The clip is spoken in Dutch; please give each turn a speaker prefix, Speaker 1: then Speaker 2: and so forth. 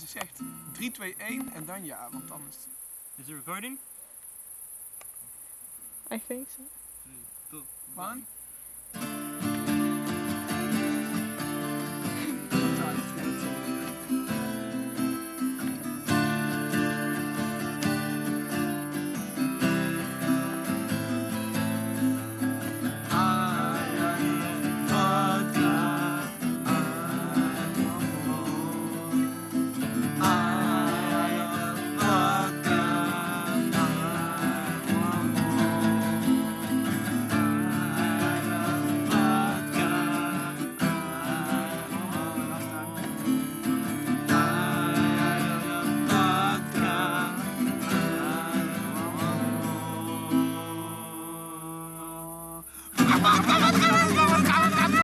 Speaker 1: zegt 3, 2, 1 en dan ja, want dan is het...
Speaker 2: Is it recording?
Speaker 3: I think so.
Speaker 2: 3, 2,
Speaker 1: 1.